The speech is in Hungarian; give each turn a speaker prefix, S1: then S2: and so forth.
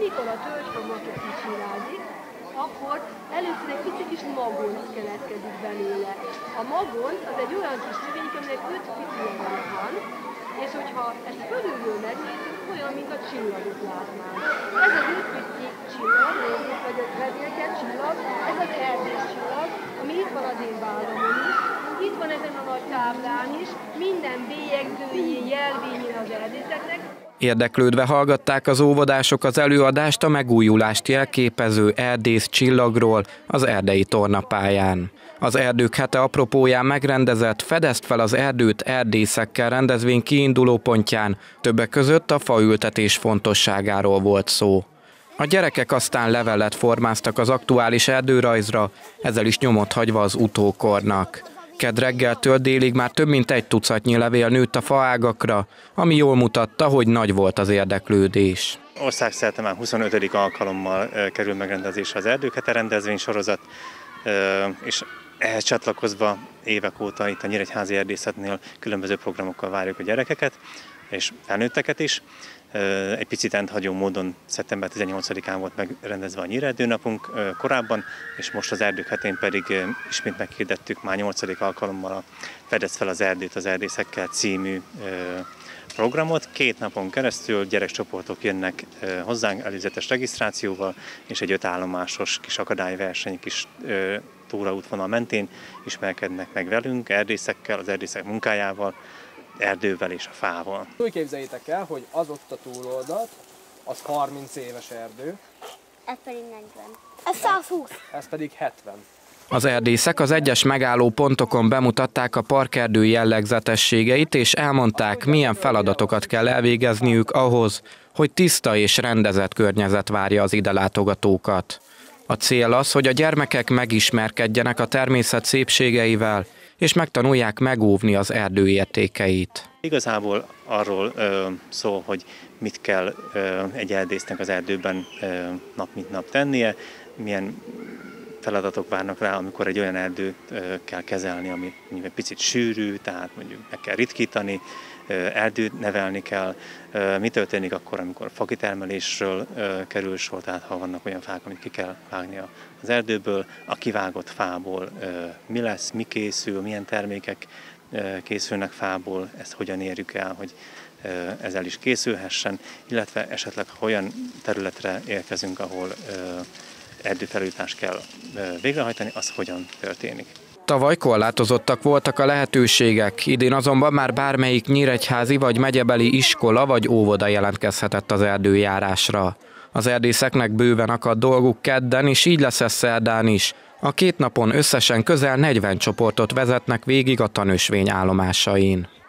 S1: amikor a tölgyfamatok kicsirázik, akkor először egy pici kis magonc keletkezik belőle. A magonc az egy olyan kis növény, aminek 5 pici levele van, és hogyha ezt fölülről megnézzük, olyan, mint a csillagot látnánk. Ez az 5 pici csillag, vagy a vedélke csillag, ez az erdész csillag, ami itt van az én vállamon is, itt van ezen a nagy táblán is, minden bélyegzőjén, jelvényén az erdészeknek.
S2: Érdeklődve hallgatták az óvodások az előadást a megújulást jelképező erdész csillagról az erdei tornapályán. Az Erdők hete apropóján megrendezett Fedezd fel az erdőt erdészekkel rendezvény kiinduló pontján többek között a faültetés fontosságáról volt szó. A gyerekek aztán levelet formáztak az aktuális erdőrajzra, ezzel is nyomot hagyva az utókornak. Kedd reggeltől délig már több mint 1 tucatnyi levél nőtt a faágakra, ami jól mutatta, hogy nagy volt az érdeklődés.
S3: Országszerte már 25. alkalommal kerül megrendezésre az Erdők hete rendezvénysorozat, és ehhez csatlakozva évek óta itt a Nyíregyházi Erdészetnél különböző programokkal várjuk a gyerekeket és felnőtteket is. Egy picit rendhagyó módon szeptember 18-án volt megrendezve a Nyírerdőnapunk korábban, és most az Erdők hetén pedig ismét meghirdettük már 8. alkalommal a Fedezd fel az erdőt az erdészekkel című programot. 2 napon keresztül gyerekcsoportok jönnek hozzánk előzetes regisztrációval, és egy 5 állomásos kis akadályverseny, kis túraútvonal mentén ismerkednek meg velünk, erdészekkel, az erdészek munkájával, erdővel és a fával.
S4: Úgy képzeljétek el, hogy az ott a túloldalt, az 30 éves erdő.
S5: Ez pedig 40. Ez 120.
S4: Ez pedig 70.
S2: Az erdészek az egyes megálló pontokon bemutatták a parkerdő jellegzetességeit, és elmondták, milyen feladatokat kell elvégezniük ahhoz, hogy tiszta és rendezett környezet várja az ide látogatókat. A cél az, hogy a gyermekek megismerkedjenek a természet szépségeivel, és megtanulják megóvni az erdő értékeit.
S3: Igazából arról szól, hogy mit kell egy erdésznek az erdőben nap mint nap tennie, milyen feladatok várnak rá, amikor egy olyan erdőt kell kezelni, ami egy picit sűrű, tehát mondjuk meg kell ritkítani, erdőt nevelni kell, mi történik akkor, amikor fakitermelésről kerül sor, tehát ha vannak olyan fák, amit ki kell vágni az erdőből, a kivágott fából mi lesz, mi készül, milyen termékek készülnek fából, ezt hogyan érjük el, hogy ez el is készülhessen, illetve esetleg ha olyan területre érkezünk, ahol erdőfelújítást kell végrehajtani, az hogyan történik.
S2: Tavaly korlátozottak voltak a lehetőségek, idén azonban már bármelyik nyíregyházi vagy megyebeli iskola vagy óvoda jelentkezhetett az erdőjárásra. Az erdészeknek bőven akadt dolguk kedden, és így lesz ez szerdán is. A 2 napon összesen közel 40 csoportot vezetnek végig a tanösvény állomásain.